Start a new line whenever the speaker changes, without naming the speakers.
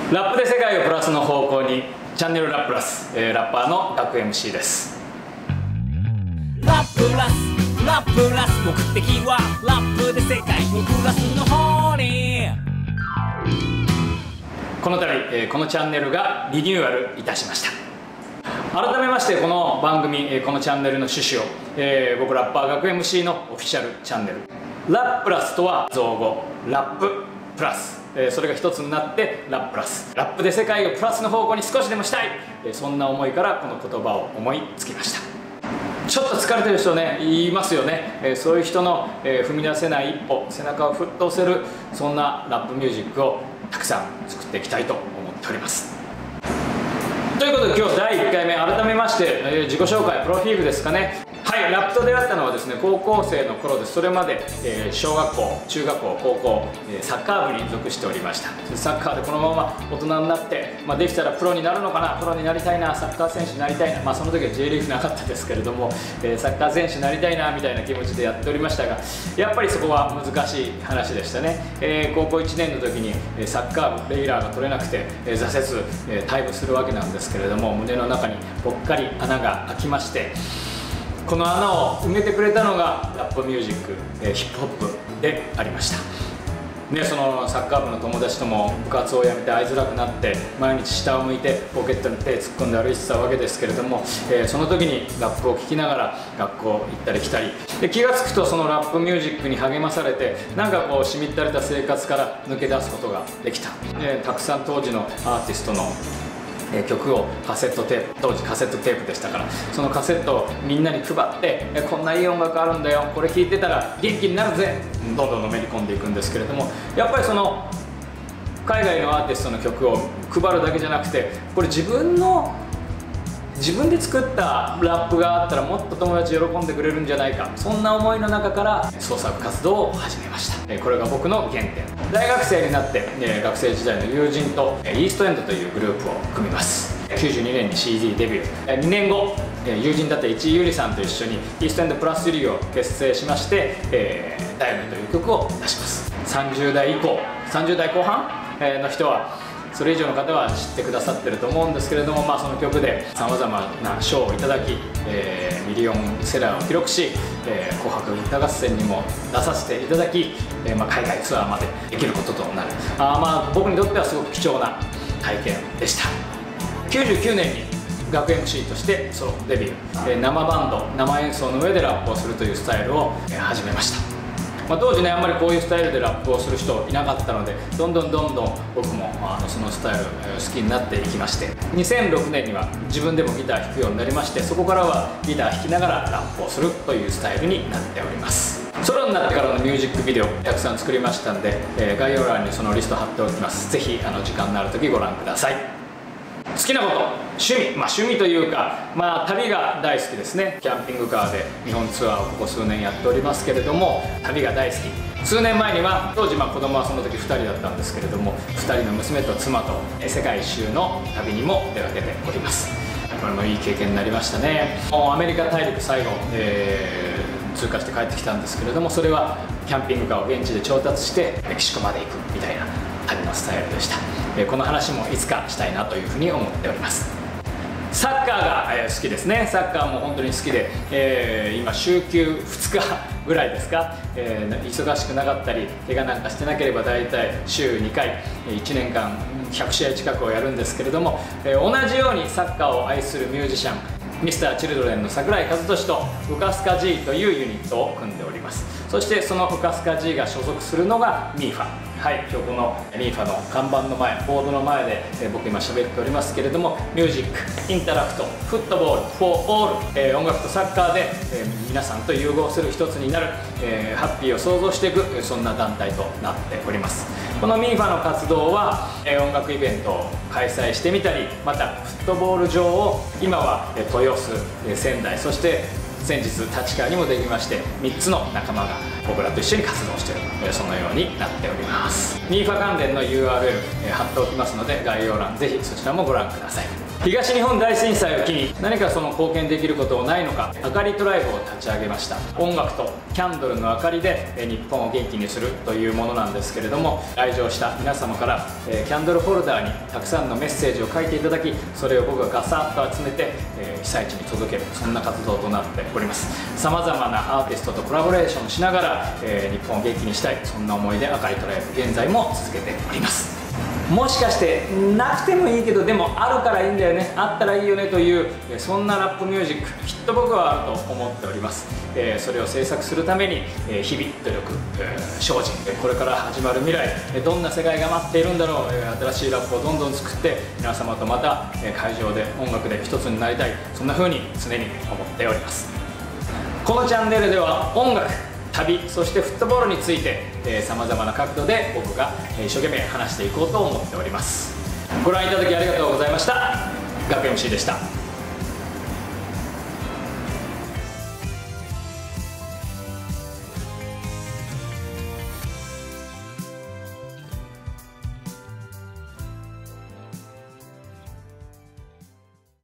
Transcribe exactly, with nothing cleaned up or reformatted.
ラップで世界をプラスの方向に、チャンネルラップラス、えー、ラッパーの学 エムシー です。
ラップラスラップラス、目的はラップで世界をプラスの方に。
この度、えー、このチャンネルがリニューアルいたしました。改めましてこの番組、えー、このチャンネルの趣旨を、えー、僕ラッパー学 エムシー のオフィシャルチャンネル、ラップラスとは造語ラッププラス、えー、それが一つになってラップラス、ラップで世界をプラスの方向に少しでもしたい、えー、そんな思いからこの言葉を思いつきました。ちょっと疲れてる人ね、言いますよね、えー、そういう人の、えー、踏み出せない一歩、背中を沸騰せる、そんなラップミュージックをたくさん作っていきたいと思っております。ということで今日だいいっかいめ、改めまして、えー、自己紹介プロフィールですかね。はい、ラップと出会ったのはですね、高校生の頃です。それまで、えー、小学校、中学校、高校、えー、サッカー部に属しておりました。サッカーでこのまま大人になって、まあ、できたらプロになるのかな、プロになりたいな、サッカー選手になりたいな、まあ、その時は J リーグなかったですけれども、えー、サッカー選手になりたいなみたいな気持ちでやっておりましたが、やっぱりそこは難しい話でしたね。えー、高校いちねんの時にサッカー部レギュラーが取れなくて、えー、挫折、えー、退部するわけなんですけれども、胸の中にぽっかり穴が開きまして、この穴を埋めてくれたのがラップミュージック、えー、ヒップホップでありました。ね、そのサッカー部の友達とも部活を辞めて会いづらくなって、毎日下を向いてポケットに手突っ込んで歩いてたわけですけれども、えー、その時にラップを聴きながら学校行ったり来たりで、気が付くとそのラップミュージックに励まされて、なんかこうしみったれた生活から抜け出すことができた。えー、たくさん当時のアーティストの曲をカセットテープ、当時カセットテープでしたから、そのカセットをみんなに配って「こんないい音楽あるんだよ、これ聴いてたら元気になるぜ」どんどんのめり込んでいくんですけれども、やっぱりその海外のアーティストの曲を配るだけじゃなくて、これ自分の自分で作ったラップがあったらもっと友達喜んでくれるんじゃないか、そんな思いの中から創作活動を始めました。これが僕の原点。大学生になって学生時代の友人とイーストエンドというグループを組みます。きゅうじゅうにねんに シーディー デビュー、にねんご友人だった市井ゆりさんと一緒にイーストエンドプラスユリを結成しまして、えー、ダイヤという曲を出します。さんじゅうだい以降、さんじゅうだいこう半の人はそれ以上の方は知ってくださってると思うんですけれども、まあ、その曲でさまざまな賞をいただき、えー、ミリオンセラーを記録し、えー、紅白歌合戦にも出させていただき、えーまあ、海外ツアーまでできることとなる。あまあ僕にとってはすごく貴重な体験でした。きゅうじゅうきゅうねんに学 エムシー としてソロデビュー、えー、生バンド生演奏の上でラップをするというスタイルを、えー、始めました。まあ、当時ね、あんまりこういうスタイルでラップをする人いなかったので、どんどんどんどん僕もあのそのスタイル好きになっていきまして、にせんろくねんには自分でもギター弾くようになりまして、そこからはギター弾きながらラップをするというスタイルになっております。ソロになってからのミュージックビデオたくさん作りましたんで、えー、概要欄にそのリスト貼っておきます。ぜひあの時間のある時ご覧ください。好きなこと、趣味、まあ、趣味というか、まあ、旅が大好きですね。キャンピングカーで日本ツアーをここ数年やっておりますけれども、旅が大好き。数年前には当時まあ子供はその時ふたりだったんですけれども、ふたりの娘と妻と世界一周の旅にも出かけております。これもいい経験になりましたね。もうアメリカ大陸最後、えー、通過して帰ってきたんですけれども、それはキャンピングカーを現地で調達してメキシコまで行くみたいな旅のスタイルでした。この話もいつかしたいなというふうに思っております。サッカーが好きですね。サッカーも本当に好きで、えー、今週休ふつかぐらいですか、えー、忙しくなかったり怪我なんかしてなければ大体週にかいいちねんかんひゃくしあい近くをやるんですけれども、えー、同じようにサッカーを愛するミュージシャンミスターチルドレンの桜井和寿とウカスカ G というユニットを組んでおります。そしてそのウカスカ G が所属するのがミーファ。はい、今日このミーファの看板の前、ボードの前で、えー、僕今喋っておりますけれども、ミュージック、インタラクト、フットボール、フォーオール、えー、音楽とサッカーで、えー、皆さんと融合する一つになる、えー、ハッピーを創造していく、そんな団体となっております。このミーファの活動は、えー、音楽イベントを開催してみたり、またフットボール場を今は、えー、豊洲、えー、仙台、そして先日立川にもできまして、みっつの仲間が僕らと一緒に活動している、そのようになっております。ミーファ関連の ユーアールエル 貼っておきますので、概要欄ぜひそちらもご覧ください。 東日本大震災を機に何かその貢献できることはないのか、あかりトライブを立ち上げました。音楽とキャンドルの明かりで日本を元気にするというものなんですけれども、来場した皆様からキャンドルホルダーにたくさんのメッセージを書いていただき、それを僕がガサッと集めて被災地に届ける、そんな活動となっております。さまざまなアーティストとコラボレーションしながら日本を元気にしたい、そんな思いであかりトライブ現在も続けております。もしかしてなくてもいいけど、でもあるからいいんだよね、あったらいいよねという、そんなラップミュージック、きっと僕はあると思っております。それを制作するために日々努力精進、これから始まる未来、どんな世界が待っているんだろう、新しいラップをどんどん作って皆様とまた会場で音楽で一つになりたい、そんな風に常に思っております。このチャンネルでは音楽、旅、そしてフットボールについてさまざまな角度で僕が一生懸命話していこうと思っております。ご覧いただきありがとうございました。学 エムシー でした。